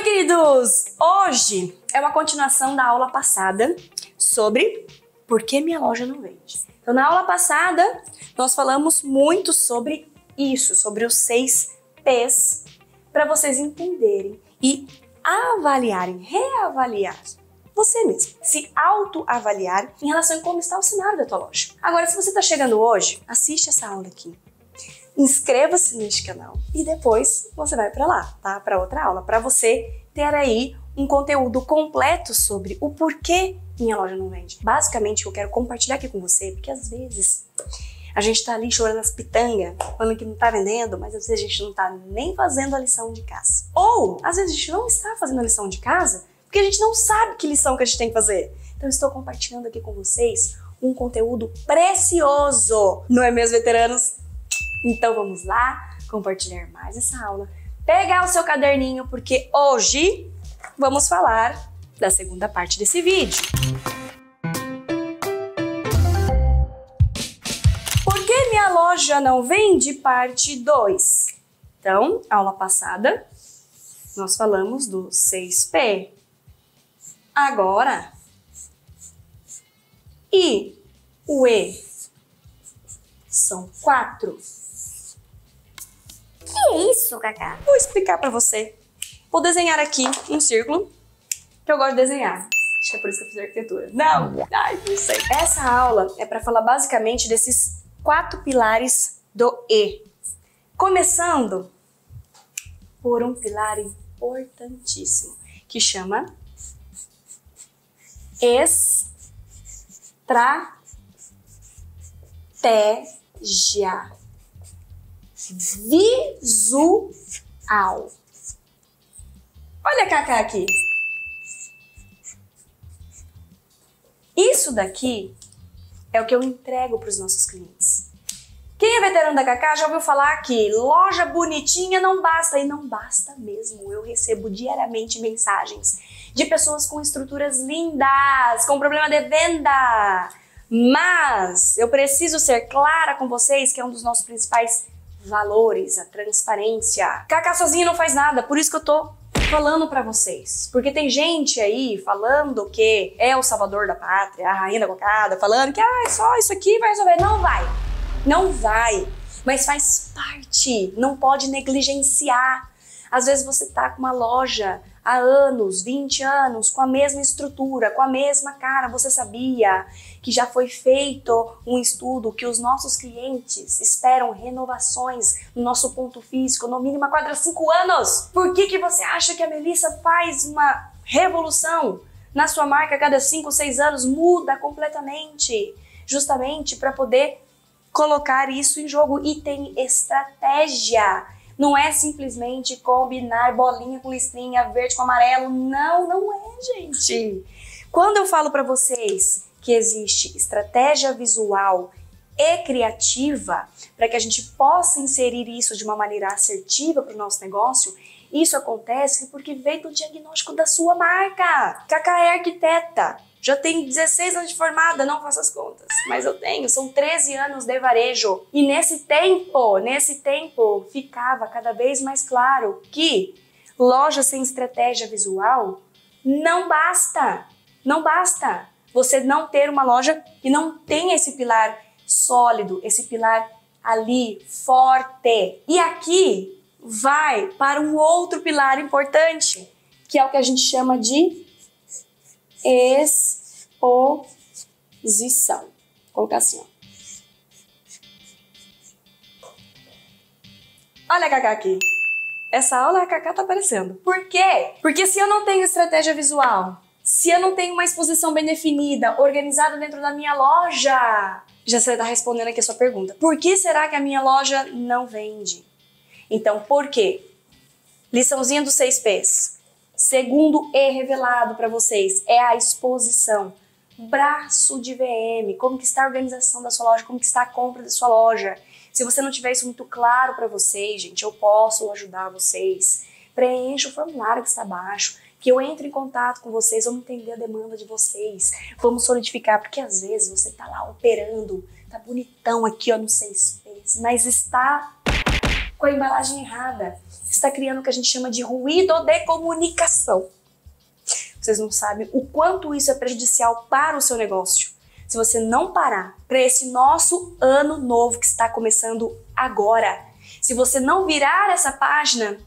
queridos! Hoje é uma continuação da aula passada sobre por que minha loja não vende. Então, na aula passada, nós falamos muito sobre isso, sobre os 6 P's, para vocês entenderem e avaliarem, reavaliar você mesmo, se autoavaliar em relação a como está o cenário da tua loja. Agora, se você está chegando hoje, assiste essa aula aqui. Inscreva-se neste canal e depois você vai para lá, tá? Para outra aula, para você ter aí um conteúdo completo sobre o porquê minha loja não vende. Basicamente, eu quero compartilhar aqui com você, porque às vezes a gente tá ali chorando as pitangas, falando que não tá vendendo, mas às vezes a gente não tá nem fazendo a lição de casa. Ou, às vezes a gente não está fazendo a lição de casa, porque a gente não sabe que lição que a gente tem que fazer. Então, eu estou compartilhando aqui com vocês um conteúdo precioso, não é mesmo, veteranos? Então vamos lá, compartilhar mais essa aula, pegar o seu caderninho, porque hoje vamos falar da segunda parte desse vídeo. Por que minha loja não vende? Parte 2. Então, aula passada, nós falamos do 6P. Agora, I, o E, são 4. Que é isso, Cacá? Vou explicar pra você. Vou desenhar aqui um círculo, que eu gosto de desenhar. Acho que é por isso que eu fiz arquitetura. Não, não sei. Essa aula é pra falar basicamente desses 4 pilares do E. Começando por um pilar importantíssimo, que chama estratégia visual. Olha a Cacá aqui. Isso daqui é o que eu entrego para os nossos clientes. Quem é veterano da Cacá já ouviu falar que loja bonitinha não basta, e não basta mesmo. Eu recebo diariamente mensagens de pessoas com estruturas lindas, com problema de venda. Mas eu preciso ser clara com vocês que é um dos nossos principais valores, a transparência. Cacá sozinha não faz nada, por isso que eu tô falando pra vocês. Porque tem gente aí falando que é o salvador da pátria, a rainha da cocada, falando que só isso aqui vai resolver. Não vai. Não vai. Mas faz parte. Não pode negligenciar. Às vezes você tá com uma loja há anos, 20 anos, com a mesma estrutura, com a mesma cara. Você sabia que já foi feito um estudo que os nossos clientes esperam renovações no nosso ponto físico, no mínimo a cada 5 anos? Por que você acha que a Melissa faz uma revolução na sua marca a cada 5, 6 anos? Muda completamente, justamente para poder colocar isso em jogo. E tem estratégia. Não é simplesmente combinar bolinha com listrinha, verde com amarelo. Não, não é, gente. Quando eu falo para vocês que existe estratégia visual e criativa para que a gente possa inserir isso de uma maneira assertiva para o nosso negócio, isso acontece porque veio do diagnóstico da sua marca. Cacá é arquiteta. Já tenho 16 anos de formada, não faço as contas, mas eu tenho, são 13 anos de varejo. E nesse tempo, ficava cada vez mais claro que loja sem estratégia visual não basta. Não basta você não ter uma loja que não tem esse pilar sólido, esse pilar ali forte. E aqui vai para um outro pilar importante, que é o que a gente chama de exposição. Vou colocar assim, ó. Olha a Cacá aqui. Essa aula a Cacá tá aparecendo. Por quê? Porque se eu não tenho estratégia visual, se eu não tenho uma exposição bem definida, organizada dentro da minha loja, já você tá respondendo aqui a sua pergunta. Por que será que a minha loja não vende? Então, por quê? Liçãozinha dos 6 P's. Segundo E revelado para vocês é a exposição. Braço de VM, como que está a organização da sua loja, como que está a compra da sua loja. Se você não tiver isso muito claro para vocês, gente, eu posso ajudar vocês. Preencha o formulário que está abaixo, que eu entre em contato com vocês, vamos entender a demanda de vocês, vamos solidificar, porque às vezes você tá lá operando, tá bonitão aqui, ó, no 6Ps, mas está com a embalagem errada. Você está criando o que a gente chama de ruído de comunicação. Vocês não sabem o quanto isso é prejudicial para o seu negócio. Se você não parar para esse nosso ano novo que está começando agora, se você não virar essa página,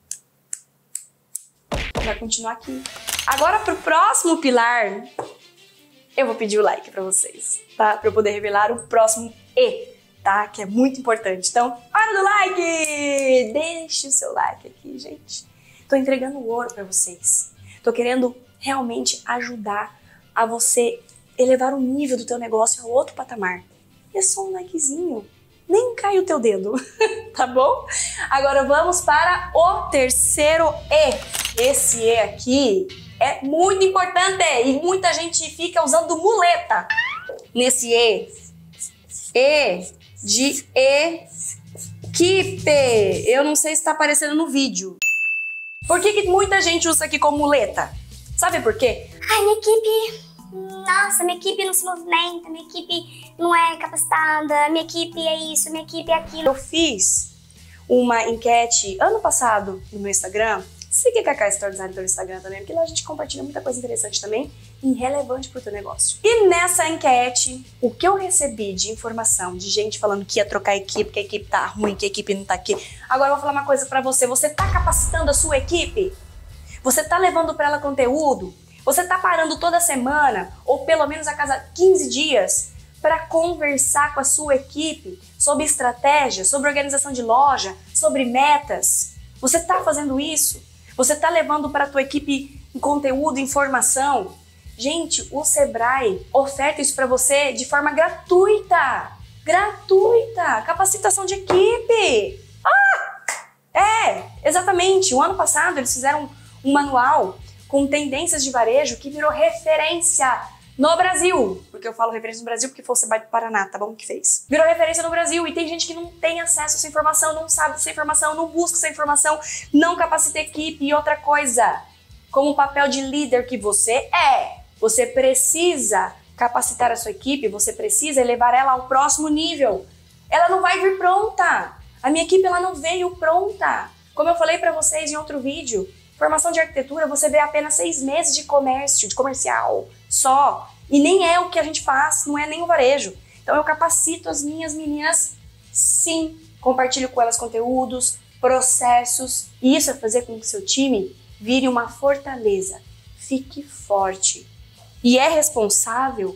vai continuar aqui. Agora, para o próximo pilar, eu vou pedir o like para vocês, tá? Para eu poder revelar o próximo E, tá? Que é muito importante. Então, hora do like! Deixe o seu like aqui, gente. Tô entregando ouro para vocês. Tô querendo realmente ajudar a você elevar o nível do teu negócio a outro patamar. E é só um likezinho. Nem cai o teu dedo, tá bom? Agora vamos para o terceiro E. Esse E aqui é muito importante e muita gente fica usando muleta nesse E. E de equipe. Eu não sei se está aparecendo no vídeo. Por que muita gente usa aqui como muleta? Sabe por quê? Ai, minha equipe... Nossa, minha equipe não se movimenta, minha equipe não é capacitada, minha equipe é isso, minha equipe é aquilo. Eu fiz uma enquete ano passado no meu Instagram. Siga Cacá Extraordinário pelo Instagram também, porque lá a gente compartilha muita coisa interessante também e relevante pro teu negócio. E nessa enquete, o que eu recebi de informação de gente falando que ia trocar equipe, que a equipe tá ruim, que a equipe não tá aqui. Agora eu vou falar uma coisa pra você. Você tá capacitando a sua equipe? Você tá levando pra ela conteúdo? Você tá parando toda semana, ou pelo menos a cada 15 dias, para conversar com a sua equipe sobre estratégia, sobre organização de loja, sobre metas? Você tá fazendo isso? Você tá levando para a tua equipe conteúdo, informação? Gente, o Sebrae oferta isso para você de forma gratuita. Gratuita! Capacitação de equipe! Exatamente. O ano passado eles fizeram um manual com tendências de varejo que virou referência no Brasil. Porque eu falo referência no Brasil porque foi o Sebrae do Paraná, tá bom? Que fez. Virou referência no Brasil e tem gente que não tem acesso a essa informação, não sabe dessa informação, não busca essa informação, não capacita a equipe. E outra coisa, como o papel de líder que você é, você precisa capacitar a sua equipe, você precisa elevar ela ao próximo nível. Ela não vai vir pronta. A minha equipe ela não veio pronta. Como eu falei pra vocês em outro vídeo, formação de arquitetura, você vê apenas 6 meses de comércio, de comercial, só. E nem é o que a gente faz, não é nem o varejo. Então eu capacito as minhas meninas, sim. Compartilho com elas conteúdos, processos. E isso é fazer com que seu time vire uma fortaleza. Fique forte. E é responsável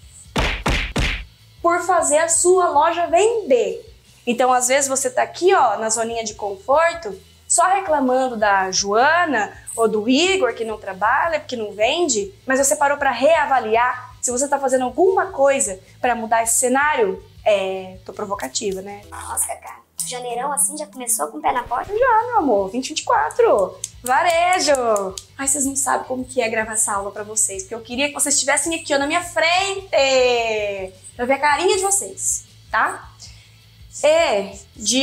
por fazer a sua loja vender. Então, às vezes, você tá aqui, ó, na zoninha de conforto, só reclamando da Joana ou do Igor que não trabalha, porque não vende, mas você parou para reavaliar se você tá fazendo alguma coisa para mudar esse cenário. Tô provocativa, né? Nossa, Cacá, janeirão assim já começou com o pé na porta? Já, meu amor, 2024, varejo. Ai, vocês não sabem como que é gravar essa aula para vocês, porque eu queria que vocês estivessem aqui, ó, na minha frente, pra eu ver a carinha de vocês, tá? E de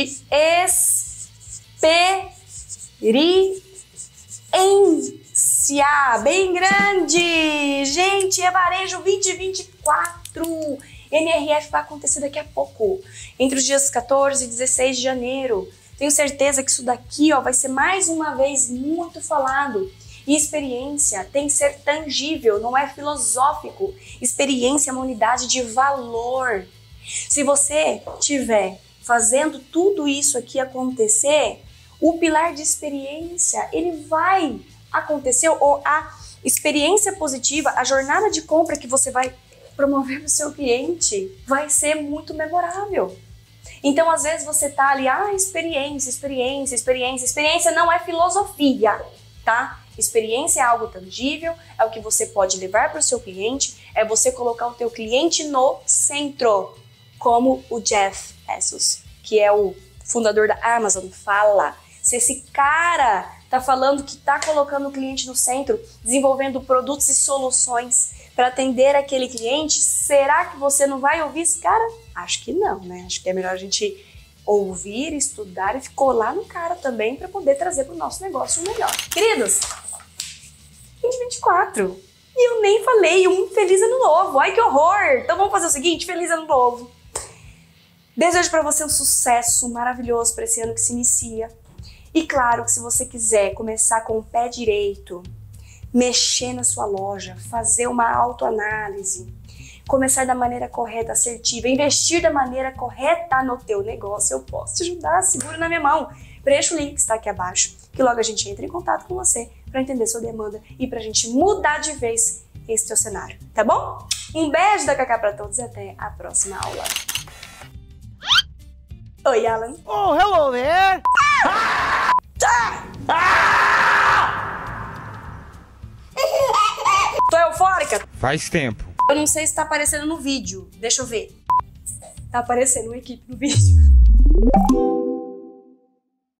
experiência, bem grande. Gente, é varejo 2024. NRF vai acontecer daqui a pouco, entre os dias 14 e 16 de janeiro. Tenho certeza que isso daqui, ó, vai ser mais uma vez muito falado. E experiência tem que ser tangível, não é filosófico. Experiência é uma unidade de valor. Se você tiver fazendo tudo isso aqui acontecer, o pilar de experiência, ele vai acontecer, ou a experiência positiva, a jornada de compra que você vai promover no seu cliente vai ser muito memorável. Então, às vezes você tá ali, experiência não é filosofia, tá? Experiência é algo tangível, é o que você pode levar para o seu cliente, é você colocar o teu cliente no centro, como o Jeff Bezos, que é o fundador da Amazon, fala. Se esse cara tá falando que tá colocando o cliente no centro, desenvolvendo produtos e soluções para atender aquele cliente, será que você não vai ouvir esse cara? Acho que não, né? Acho que é melhor a gente ouvir, estudar e colar no cara também para poder trazer para o nosso negócio o melhor. Queridos, 2024. E eu nem falei um feliz ano novo. Ai, que horror! Então vamos fazer o seguinte, feliz ano novo. Desejo para você um sucesso maravilhoso para esse ano que se inicia. E claro que se você quiser começar com o pé direito, mexer na sua loja, fazer uma autoanálise, começar da maneira correta, assertiva, investir da maneira correta no teu negócio, eu posso te ajudar, segura na minha mão. Preencha o link que está aqui abaixo, que logo a gente entra em contato com você para entender sua demanda e para a gente mudar de vez esse teu cenário, tá bom? Um beijo da Cacá para todos e até a próxima aula. Oi, Alan. Oh, hello there! Tô eufórica? Faz tempo. Eu não sei se tá aparecendo no vídeo. Deixa eu ver. Tá aparecendo uma equipe no vídeo.